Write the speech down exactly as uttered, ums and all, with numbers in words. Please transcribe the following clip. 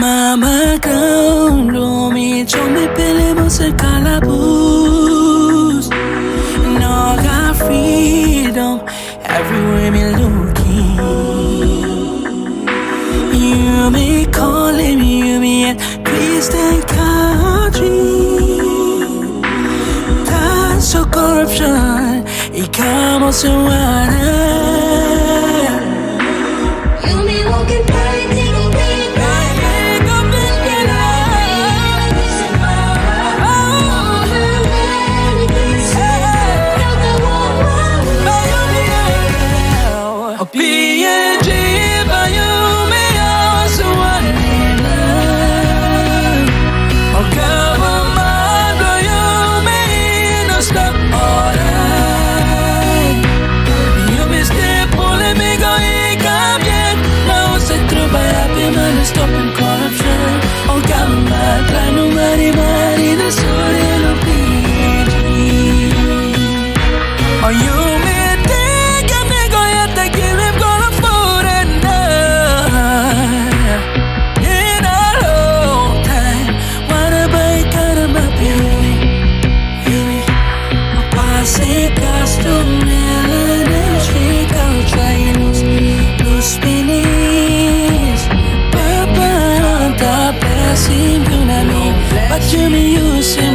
Mama ground, do me chome pele mo se calabouche. No got freedom everywhere me looking. You me calling me, you me at Christian country. That's so corruption, it comes to water. P N G, but you may also want me love. Oh, government, but you may not stop all that. You may stay pulling me, going, come yet. Now it's a trouble, happy man is stopping corruption. Oh, government, I know Marimari, the soul in a P N G. Oh, you may. But you me use